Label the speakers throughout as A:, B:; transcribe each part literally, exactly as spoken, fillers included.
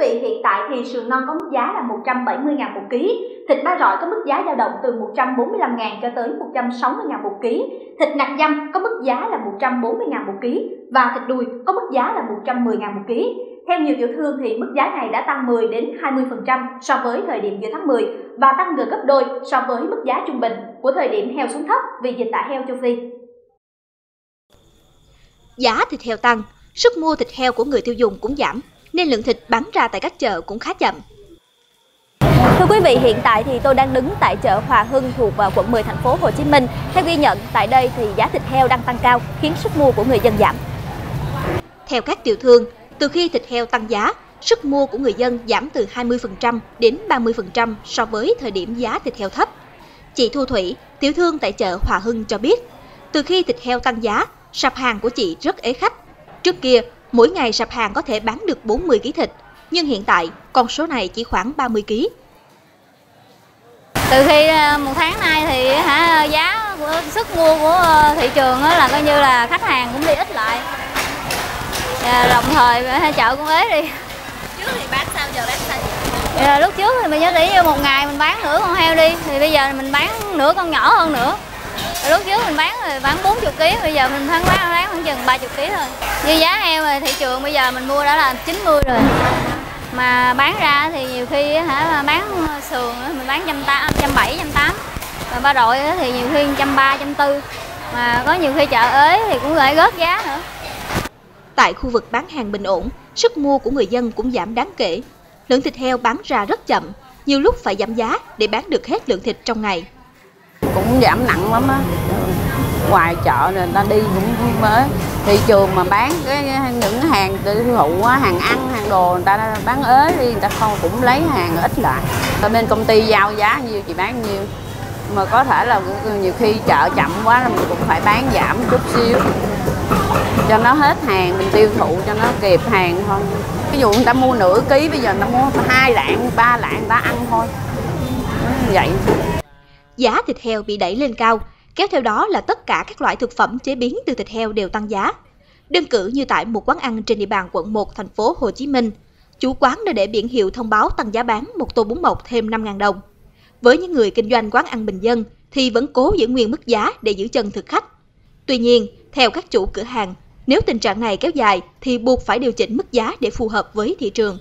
A: vị, hiện tại thì sườn non có mức giá là một trăm bảy mươi nghìn một ký, thịt ba rọi có mức giá dao động từ một trăm bốn mươi lăm nghìn cho tới một trăm sáu mươi nghìn một ký, thịt nạc dăm có mức giá là một trăm bốn mươi nghìn một ký và thịt đùi có mức giá là một trăm mười nghìn một ký. Theo nhiều tiểu thương thì mức giá này đã tăng mười đến hai mươi phần trăm so với thời điểm giữa tháng mười và tăng gần gấp đôi so với mức giá trung bình của thời điểm heo xuống thấp vì dịch tả heo châu Phi.
B: Giá thịt heo tăng, sức mua thịt heo của người tiêu dùng cũng giảm, nên lượng thịt bán ra tại các chợ cũng khá chậm.
C: Thưa quý vị, hiện tại thì tôi đang đứng tại chợ Hòa Hưng thuộc quận mười thành phố Hồ Chí Minh. Theo ghi nhận, tại đây thì giá thịt heo đang tăng cao, khiến sức mua của người dân giảm.
B: Theo các tiểu thương, từ khi thịt heo tăng giá, sức mua của người dân giảm từ hai mươi phần trăm đến ba mươi phần trăm so với thời điểm giá thịt heo thấp. Chị Thu Thủy, tiểu thương tại chợ Hòa Hưng cho biết, từ khi thịt heo tăng giá, sạp hàng của chị rất ế khách. Trước kia, mỗi ngày sạp hàng có thể bán được bốn mươi ki lô gam thịt, nhưng hiện tại con số này chỉ khoảng ba mươi ki lô gam.
D: Từ khi một tháng nay thì hả, giá của sức mua của thị trường là coi như là khách hàng cũng đi ít lại. À, đồng thời chợ cũng ế đi.
C: Trước thì bán sao, giờ bán sao?
D: À, lúc trước thì mình nhớ tỷ một ngày mình bán nửa con heo đi, thì bây giờ mình bán nửa con nhỏ hơn nữa. Lúc trước mình bán rồi bán bốn mươi ki lô gam, bây giờ mình bán bán, bán khoảng chừng ba mươi ki lô gam thôi. Như giá heo thì thị trường bây giờ mình mua đã là chín mươi rồi. Mà bán ra thì nhiều khi hả, bán sườn mình bán một trăm bảy mươi, một trăm tám mươi. Và ba rọi thì nhiều khi một trăm ba mươi, một trăm bốn mươi. Mà có nhiều khi chợ ế thì cũng lại rớt giá nữa.
B: Tại khu vực bán hàng bình ổn, sức mua của người dân cũng giảm đáng kể. Lượng thịt heo bán ra rất chậm, nhiều lúc phải giảm giá để bán được hết lượng thịt trong ngày.
E: Cũng giảm nặng lắm á. Ngoài chợ người ta đi cũng mới. Thị trường mà bán cái những hàng tiêu thụ, hàng ăn, hàng đồ người ta bán ế đi, người ta không cũng lấy hàng ít lại. Ở bên công ty giao giá nhiêu chị bán nhiêu. Mà có thể là nhiều khi chợ chậm quá là mình cũng phải bán giảm chút xíu. Cho nó hết hàng, mình tiêu thụ cho nó kịp hàng thôi. Ví dụ người ta mua nửa ký, bây giờ người ta mua hai lạng, ba lạng người ta ăn thôi. Vậy.
B: Giá thịt heo bị đẩy lên cao, kéo theo đó là tất cả các loại thực phẩm chế biến từ thịt heo đều tăng giá. Đơn cử như tại một quán ăn trên địa bàn quận một thành phố Hồ Chí Minh, chủ quán đã để biển hiệu thông báo tăng giá bán một tô bún mọc thêm năm nghìn đồng. Với những người kinh doanh quán ăn bình dân thì vẫn cố giữ nguyên mức giá để giữ chân thực khách. Tuy nhiên, theo các chủ cửa hàng, nếu tình trạng này kéo dài thì buộc phải điều chỉnh mức giá để phù hợp với thị trường.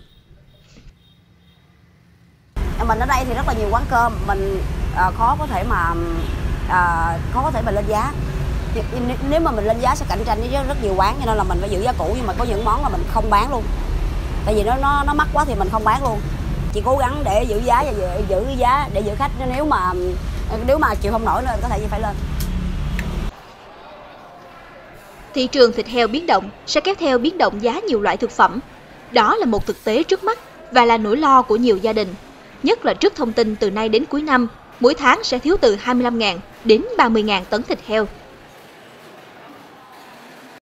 F: Mình ở đây thì rất là nhiều quán cơm, mình à, khó có thể mà à, khó có thể mà lên giá. Nếu mà mình lên giá sẽ cạnh tranh với rất nhiều quán, cho nên là mình phải giữ giá cũ, nhưng mà có những món là mình không bán luôn. Tại vì nó nó nó mắc quá thì mình không bán luôn. Chỉ cố gắng để giữ giá và giữ, giữ giá để giữ khách, nếu mà nếu mà chịu không nổi nữa có thể phải lên.
B: Thị trường thịt heo biến động sẽ kéo theo biến động giá nhiều loại thực phẩm. Đó là một thực tế trước mắt và là nỗi lo của nhiều gia đình. Nhất là trước thông tin từ nay đến cuối năm, mỗi tháng sẽ thiếu từ hai mươi lăm nghìn đến ba mươi nghìn tấn thịt heo.